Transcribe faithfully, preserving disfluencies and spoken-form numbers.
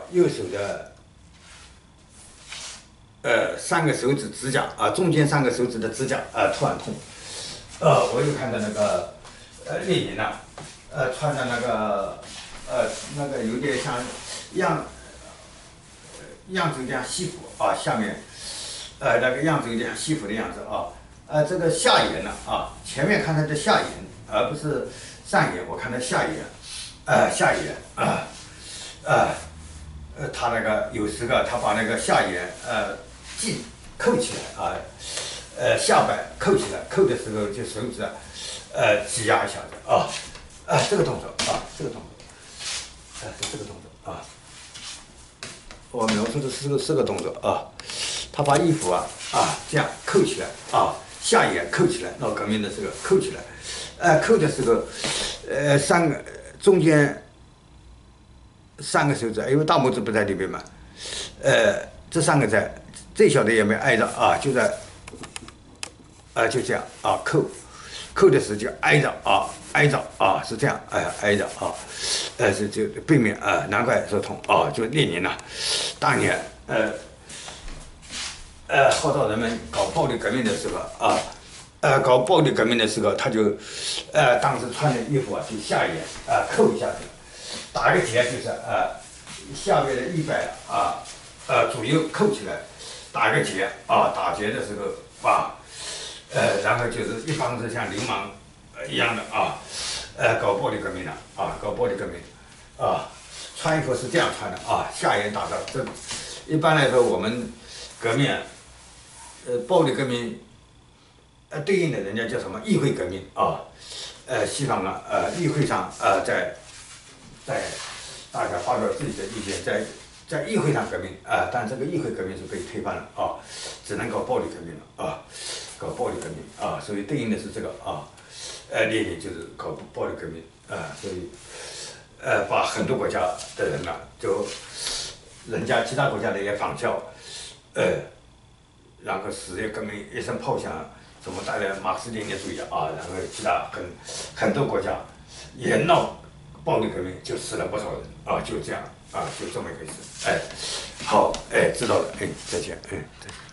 右手的呃三个手指指甲啊，中间三个手指的指甲啊突然痛，呃，我又看到那个呃列宁呐，呃穿的那个呃那个有点像样样子有点像西服啊，下面呃那个样子有点像西服的样子啊，呃这个下沿呢啊，前面看它的下沿，而不是上沿，我看它下沿，呃下沿啊，呃呃他那个有时个他把那个下沿呃系扣起来啊，呃下摆扣起来，扣的时候就手指啊呃挤压一下子啊，啊这个动作啊这个动作，啊是这个动作啊。我描述的是这个这个动作啊，他把衣服啊啊这样扣起来啊，下沿扣起来，闹革命的这个扣起来，呃扣的时候，呃三个中间三个手指，因为大拇指不在里边嘛，呃这三个在最小的也没挨着啊，就在啊就这样啊扣，扣的时候就挨着啊挨着啊是这样哎挨着啊。呃，这这背面啊、呃，难怪说痛啊，就列宁呐，当年呃呃号召人们搞暴力革命的时候啊，呃搞暴力革命的时候，他就呃当时穿的衣服啊，就下沿啊、呃、扣一下子，打个结就是呃下面的衣摆啊呃左右扣起来，打个结啊，打结的时候啊，呃然后就是一帮子像流氓一样的啊。呃，搞暴力革命的啊，搞暴力革命，啊，穿衣服是这样穿的啊，下沿打到这，一般来说我们革命，呃，暴力革命，呃，对应的人家叫什么议会革命啊，呃，西方啊，呃，议会上呃，在在大家发表自己的意见，在在议会上革命啊，但这个议会革命是被推翻了啊，只能搞暴力革命了啊，搞暴力革命啊，所以对应的是这个啊。呃，列宁就是搞暴力革命啊、呃，所以，呃，把很多国家的人呐、啊，就人家其他国家的也仿效，呃，然后十月革命一声炮响，怎么带来马克思列宁主义啊？然后其他很很多国家也闹暴力革命，就死了不少人啊，就这样啊，就这么一回事。哎，好，哎，知道了，哎，再见，哎，再见。